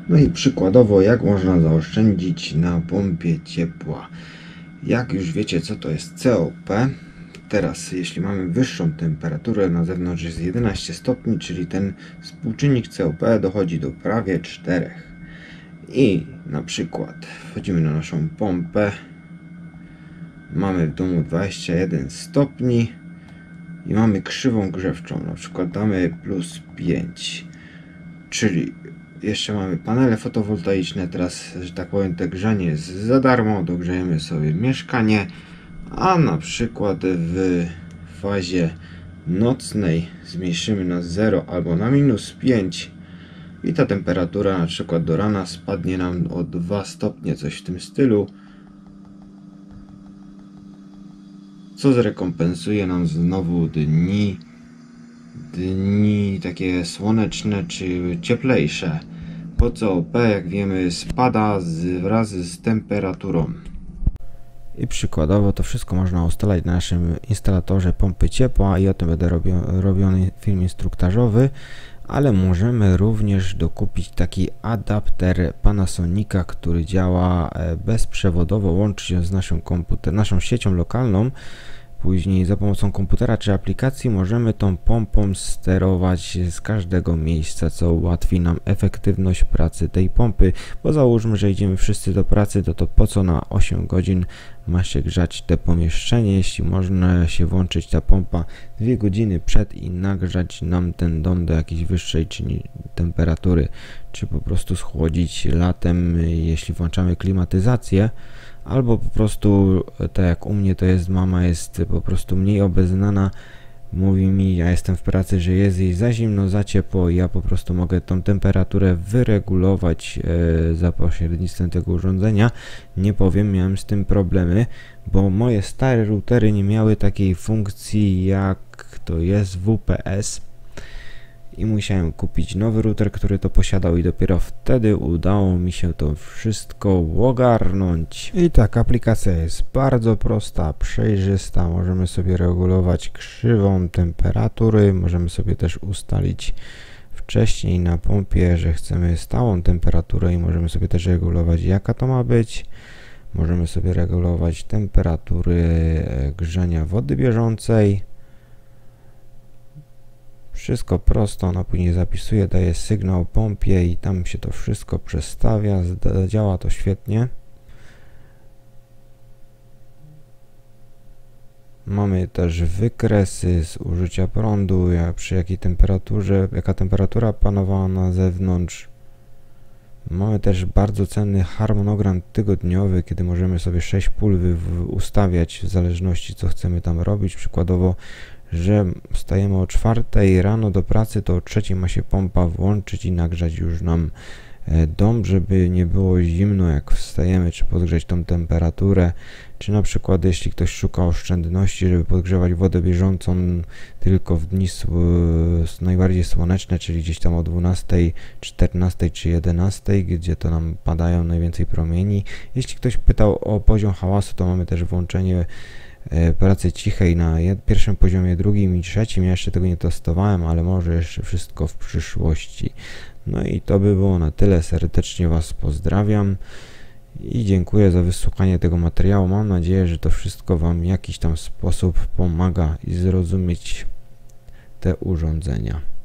No i przykładowo, jak można zaoszczędzić na pompie ciepła. Jak już wiecie, co to jest COP, teraz jeśli mamy wyższą temperaturę, na zewnątrz jest 11 stopni, czyli ten współczynnik COP dochodzi do prawie 4. I na przykład wchodzimy na naszą pompę, mamy w domu 21 stopni i mamy krzywą grzewczą, na przykład damy +5, czyli jeszcze mamy panele fotowoltaiczne. Teraz, że tak powiem, te grzanie jest za darmo, dogrzejemy sobie mieszkanie, a na przykład w fazie nocnej zmniejszymy na 0 albo na -5 i ta temperatura na przykład do rana spadnie nam o 2 stopnie, coś w tym stylu, co zrekompensuje nam znowu dni takie słoneczne czy cieplejsze. Po COP, jak wiemy, spada wraz z temperaturą. I przykładowo to wszystko można ustalać na naszym instalatorze pompy ciepła i o tym będę robiony film instruktażowy, ale możemy również dokupić taki adapter Panasonica, który działa bezprzewodowo, łączy się z naszą siecią lokalną. Później za pomocą komputera czy aplikacji możemy tą pompą sterować z każdego miejsca, co ułatwi nam efektywność pracy tej pompy, bo załóżmy, że idziemy wszyscy do pracy, to po co na 8 godzin ma się grzać te pomieszczenie, jeśli można się włączyć ta pompa 2 godziny przed i nagrzać nam ten dom do jakiejś wyższej temperatury, czy po prostu schłodzić latem, jeśli włączamy klimatyzację. Albo po prostu, tak jak u mnie to jest, mama jest po prostu mniej obeznana, mówi mi, ja jestem w pracy, że jest jej za zimno, za ciepło i ja po prostu mogę tą temperaturę wyregulować za pośrednictwem tego urządzenia. Nie powiem, miałem z tym problemy, bo moje stare routery nie miały takiej funkcji jak to jest WPS. I musiałem kupić nowy router, który to posiadał i dopiero wtedy udało mi się to wszystko ogarnąć. I tak, aplikacja jest bardzo prosta, przejrzysta, możemy sobie regulować krzywą temperatury, możemy sobie też ustalić wcześniej na pompie, że chcemy stałą temperaturę i możemy sobie też regulować, jaka to ma być. Możemy sobie regulować temperatury grzania wody bieżącej. Wszystko prosto, ona później zapisuje, daje sygnał pompie i tam się to wszystko przestawia, działa to świetnie. Mamy też wykresy z użycia prądu, przy jakiej temperaturze, jaka temperatura panowała na zewnątrz. Mamy też bardzo cenny harmonogram tygodniowy, kiedy możemy sobie 6 pól ustawiać w zależności, co chcemy tam robić. Przykładowo, że wstajemy o 4 rano do pracy, to o 3 ma się pompa włączyć i nagrzać już nam dom, żeby nie było zimno jak wstajemy, czy podgrzać tą temperaturę, czy na przykład jeśli ktoś szuka oszczędności, żeby podgrzewać wodę bieżącą tylko w dni najbardziej słoneczne, czyli gdzieś tam o 12, 14 czy 11, gdzie to nam padają najwięcej promieni. Jeśli ktoś pytał o poziom hałasu, to mamy też włączenie pracy cichej na pierwszym poziomie, drugim i trzecim. Ja jeszcze tego nie testowałem, ale może jeszcze wszystko w przyszłości. No i to by było na tyle. Serdecznie Was pozdrawiam i dziękuję za wysłuchanie tego materiału. Mam nadzieję, że to wszystko Wam w jakiś tam sposób pomaga i zrozumieć te urządzenia.